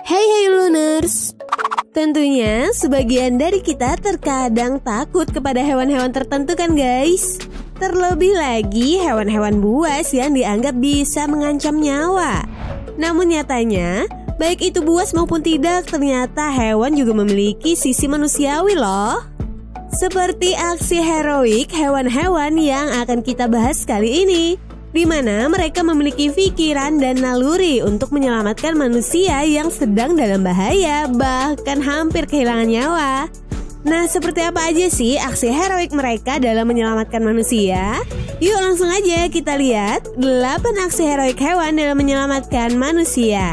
Hey Luners! Tentunya sebagian dari kita terkadang takut kepada hewan-hewan tertentu kan guys? Terlebih lagi hewan-hewan buas yang dianggap bisa mengancam nyawa. Namun nyatanya, baik itu buas maupun tidak, ternyata hewan juga memiliki sisi manusiawi loh. Seperti aksi heroik hewan-hewan yang akan kita bahas kali ini, di mana mereka memiliki pikiran dan naluri untuk menyelamatkan manusia yang sedang dalam bahaya, bahkan hampir kehilangan nyawa. Nah, seperti apa aja sih aksi heroik mereka dalam menyelamatkan manusia? Yuk langsung aja kita lihat 8 aksi heroik hewan dalam menyelamatkan manusia.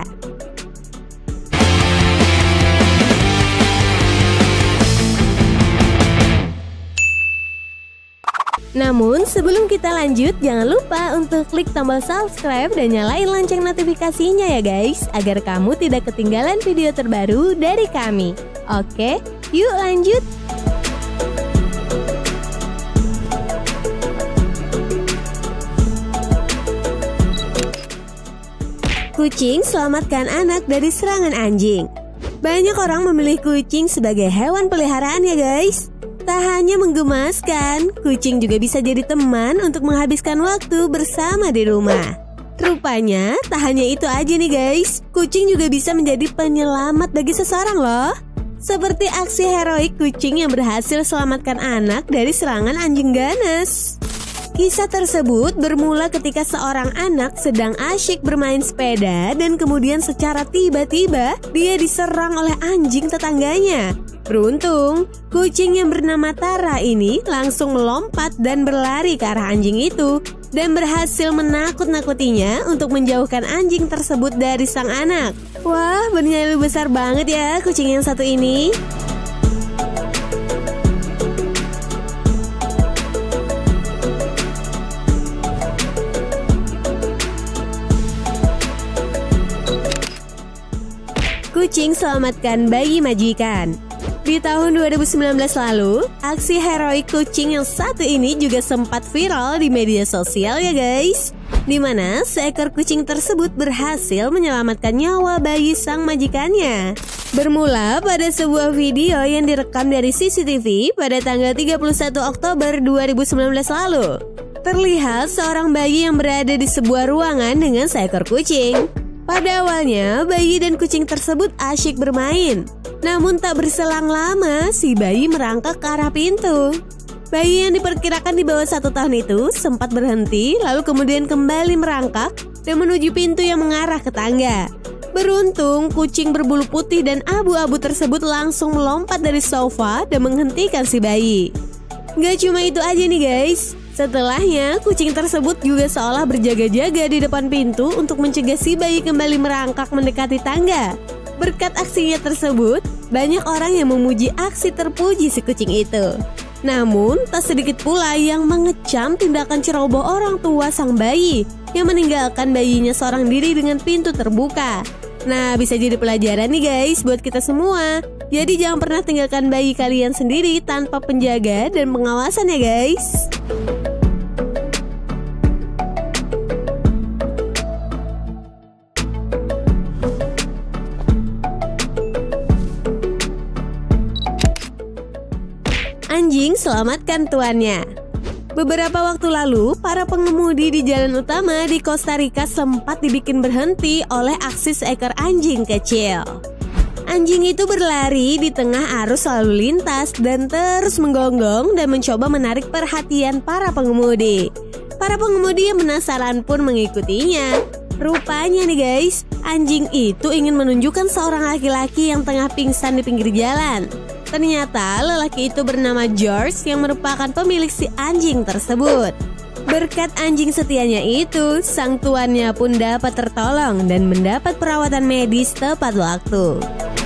Namun sebelum kita lanjut, jangan lupa untuk klik tombol subscribe dan nyalain lonceng notifikasinya ya guys, agar kamu tidak ketinggalan video terbaru dari kami. Oke, yuk lanjut. Kucing selamatkan anak dari serangan anjing. Banyak orang memilih kucing sebagai hewan peliharaan ya guys. Tak hanya menggemaskan, kucing juga bisa jadi teman untuk menghabiskan waktu bersama di rumah. Rupanya, tak hanya itu aja nih guys, kucing juga bisa menjadi penyelamat bagi seseorang loh. Seperti aksi heroik kucing yang berhasil selamatkan anak dari serangan anjing ganas. Kisah tersebut bermula ketika seorang anak sedang asyik bermain sepeda dan kemudian secara tiba-tiba dia diserang oleh anjing tetangganya. Beruntung, kucing yang bernama Tara ini langsung melompat dan berlari ke arah anjing itu dan berhasil menakut-nakutinya untuk menjauhkan anjing tersebut dari sang anak. Wah, bernyali besar banget ya kucing yang satu ini. Kucing selamatkan bayi majikan. Di tahun 2019 lalu, aksi heroik kucing yang satu ini juga sempat viral di media sosial ya guys, di mana seekor kucing tersebut berhasil menyelamatkan nyawa bayi sang majikannya. Bermula pada sebuah video yang direkam dari CCTV pada tanggal 31 Oktober 2019 lalu. Terlihat seorang bayi yang berada di sebuah ruangan dengan seekor kucing. Pada awalnya, bayi dan kucing tersebut asyik bermain. Namun tak berselang lama, si bayi merangkak ke arah pintu. Bayi yang diperkirakan di bawah 1 tahun itu sempat berhenti, lalu kemudian kembali merangkak dan menuju pintu yang mengarah ke tangga. Beruntung, kucing berbulu putih dan abu-abu tersebut langsung melompat dari sofa dan menghentikan si bayi. Gak cuma itu aja nih guys. Setelahnya, kucing tersebut juga seolah berjaga-jaga di depan pintu untuk mencegah si bayi kembali merangkak mendekati tangga. Berkat aksinya tersebut, banyak orang yang memuji aksi terpuji si kucing itu. Namun, tak sedikit pula yang mengecam tindakan ceroboh orang tua sang bayi yang meninggalkan bayinya seorang diri dengan pintu terbuka. Nah, bisa jadi pelajaran nih guys buat kita semua. Jadi jangan pernah tinggalkan bayi kalian sendiri tanpa penjaga dan pengawasan ya guys. Anjing selamatkan tuannya. Beberapa waktu lalu, para pengemudi di jalan utama di Costa Rica sempat dibikin berhenti oleh aksi seekor anjing kecil. Anjing itu berlari di tengah arus lalu lintas dan terus menggonggong dan mencoba menarik perhatian para pengemudi. Para pengemudi yang penasaran pun mengikutinya. Rupanya nih guys, anjing itu ingin menunjukkan seorang laki-laki yang tengah pingsan di pinggir jalan. Ternyata lelaki itu bernama George yang merupakan pemilik si anjing tersebut. Berkat anjing setianya itu, sang tuannya pun dapat tertolong dan mendapat perawatan medis tepat waktu.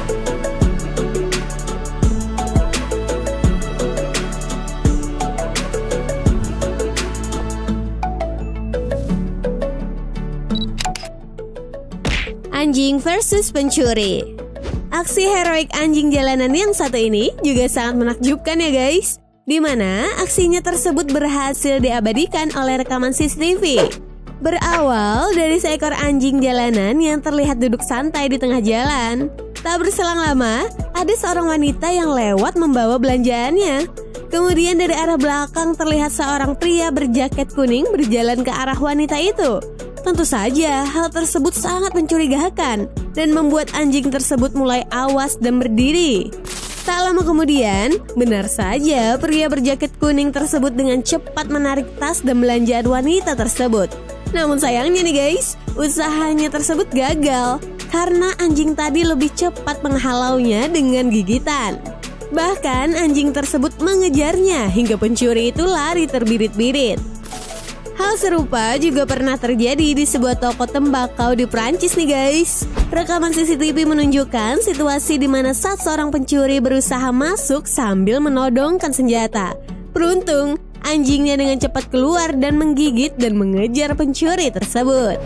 Anjing versus pencuri. Aksi heroik anjing jalanan yang satu ini juga sangat menakjubkan ya guys, di mana aksinya tersebut berhasil diabadikan oleh rekaman CCTV. Berawal dari seekor anjing jalanan yang terlihat duduk santai di tengah jalan. Tak berselang lama, ada seorang wanita yang lewat membawa belanjaannya. Kemudian dari arah belakang terlihat seorang pria berjaket kuning berjalan ke arah wanita itu. Tentu saja hal tersebut sangat mencurigakan dan membuat anjing tersebut mulai awas dan berdiri. Tak lama kemudian, benar saja pria berjaket kuning tersebut dengan cepat menarik tas dan belanjaan wanita tersebut. Namun sayangnya nih guys, usahanya tersebut gagal karena anjing tadi lebih cepat menghalaunya dengan gigitan. Bahkan anjing tersebut mengejarnya hingga pencuri itu lari terbirit-birit. Hal serupa juga pernah terjadi di sebuah toko tembakau di Prancis nih guys. Rekaman CCTV menunjukkan situasi di mana saat seorang pencuri berusaha masuk sambil menodongkan senjata. Beruntung, anjingnya dengan cepat keluar dan menggigit dan mengejar pencuri tersebut.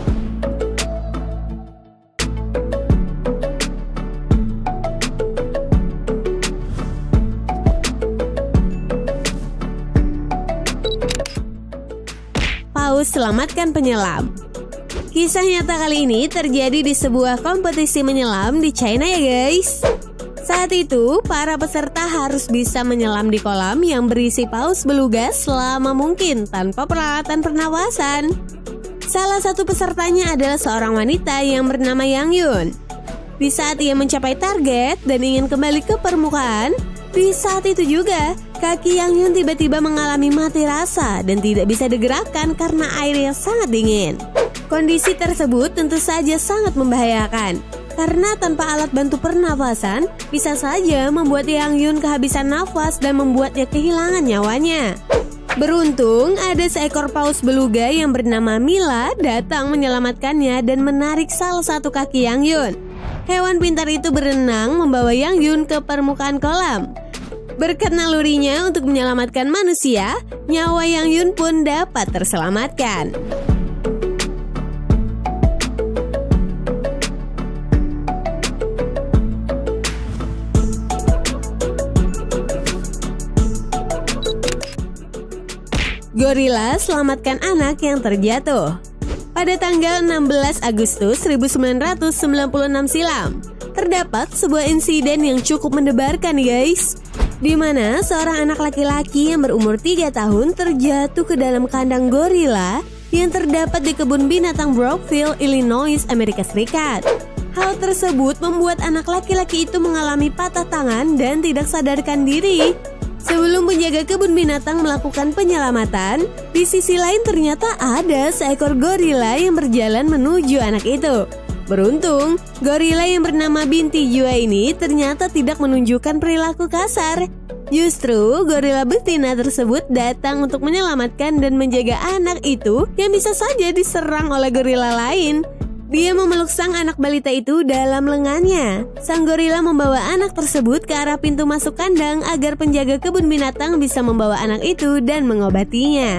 Paus selamatkan penyelam. Kisah nyata kali ini terjadi di sebuah kompetisi menyelam di China ya guys. Saat itu, para peserta harus bisa menyelam di kolam yang berisi paus beluga selama mungkin tanpa peralatan pernapasan. Salah satu pesertanya adalah seorang wanita yang bernama Yang Yun. Di saat ia mencapai target dan ingin kembali ke permukaan, di saat itu juga kaki Yang Yun tiba-tiba mengalami mati rasa dan tidak bisa digerakkan karena air yang sangat dingin. Kondisi tersebut tentu saja sangat membahayakan, karena tanpa alat bantu pernafasan bisa saja membuat Yang Yun kehabisan nafas dan membuatnya kehilangan nyawanya. Beruntung ada seekor paus beluga yang bernama Mila datang menyelamatkannya dan menarik salah satu kaki Yang Yun. Hewan pintar itu berenang membawa Yang Yun ke permukaan kolam. Berkat nalurinya untuk menyelamatkan manusia, nyawa Yang Yun pun dapat terselamatkan. Gorila selamatkan anak yang terjatuh. Pada tanggal 16 Agustus 1996 silam, terdapat sebuah insiden yang cukup mendebarkan guys, di mana seorang anak laki-laki yang berumur 3 tahun terjatuh ke dalam kandang gorila yang terdapat di kebun binatang Brookville, Illinois, Amerika Serikat. Hal tersebut membuat anak laki-laki itu mengalami patah tangan dan tidak sadarkan diri. Sebelum penjaga kebun binatang melakukan penyelamatan, di sisi lain ternyata ada seekor gorila yang berjalan menuju anak itu. Beruntung, gorila yang bernama Binti Jua ini ternyata tidak menunjukkan perilaku kasar. Justru, gorila betina tersebut datang untuk menyelamatkan dan menjaga anak itu yang bisa saja diserang oleh gorila lain. Dia memeluk sang anak balita itu dalam lengannya. Sang gorila membawa anak tersebut ke arah pintu masuk kandang agar penjaga kebun binatang bisa membawa anak itu dan mengobatinya.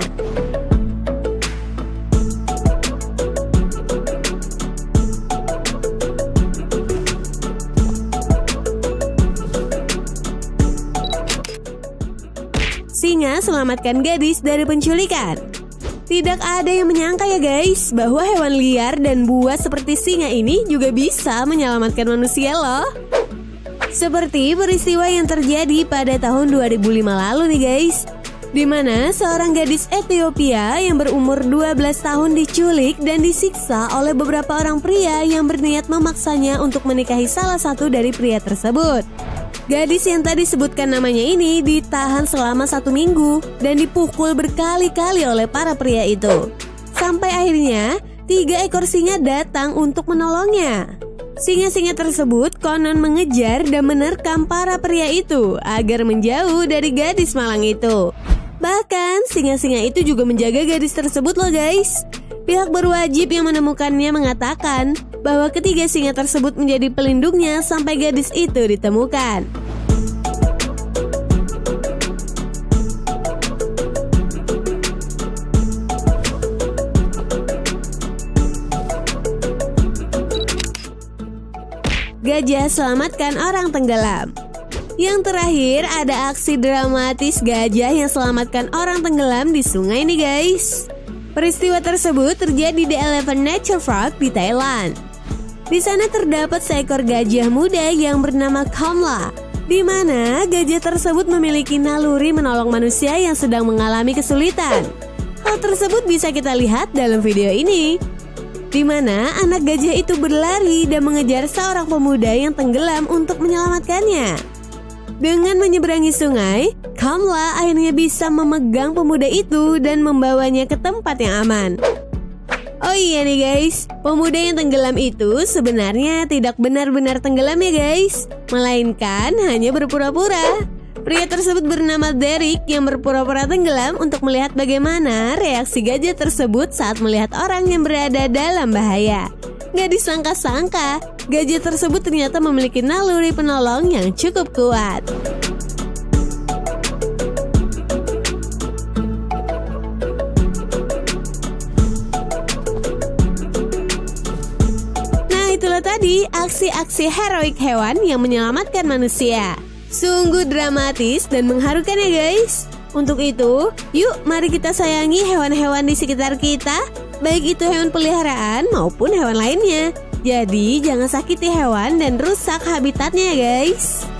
Singa selamatkan gadis dari penculikan. Tidak ada yang menyangka ya guys, bahwa hewan liar dan buas seperti singa ini juga bisa menyelamatkan manusia loh. Seperti peristiwa yang terjadi pada tahun 2005 lalu nih guys, di mana seorang gadis Ethiopia yang berumur 12 tahun diculik dan disiksa oleh beberapa orang pria yang berniat memaksanya untuk menikahi salah satu dari pria tersebut. Gadis yang tadi sebutkan namanya ini ditahan selama 1 minggu dan dipukul berkali-kali oleh para pria itu. Sampai akhirnya 3 ekor singa datang untuk menolongnya. Singa-singa tersebut konon mengejar dan menerkam para pria itu agar menjauh dari gadis malang itu. Bahkan singa-singa itu juga menjaga gadis tersebut loh guys. Pihak berwajib yang menemukannya mengatakan bahwa ketiga singa tersebut menjadi pelindungnya sampai gadis itu ditemukan. Gajah selamatkan orang tenggelam. Yang terakhir ada aksi dramatis gajah yang selamatkan orang tenggelam di sungai nih guys. Peristiwa tersebut terjadi di Elephant Nature Park di Thailand. Di sana terdapat seekor gajah muda yang bernama Kamla, di mana gajah tersebut memiliki naluri menolong manusia yang sedang mengalami kesulitan. Hal tersebut bisa kita lihat dalam video ini, di mana anak gajah itu berlari dan mengejar seorang pemuda yang tenggelam untuk menyelamatkannya. Dengan menyeberangi sungai, Kamla akhirnya bisa memegang pemuda itu dan membawanya ke tempat yang aman. Oh iya nih guys, pemuda yang tenggelam itu sebenarnya tidak benar-benar tenggelam ya guys, melainkan hanya berpura-pura. Pria tersebut bernama Derek yang berpura-pura tenggelam untuk melihat bagaimana reaksi gajah tersebut saat melihat orang yang berada dalam bahaya. Gak disangka-sangka, gajah tersebut ternyata memiliki naluri penolong yang cukup kuat. Nah, itulah tadi aksi-aksi heroik hewan yang menyelamatkan manusia. Sungguh dramatis dan mengharukan ya guys. Untuk itu, yuk mari kita sayangi hewan-hewan di sekitar kita, baik itu hewan peliharaan maupun hewan lainnya. Jadi jangan sakiti hewan dan rusak habitatnya ya guys.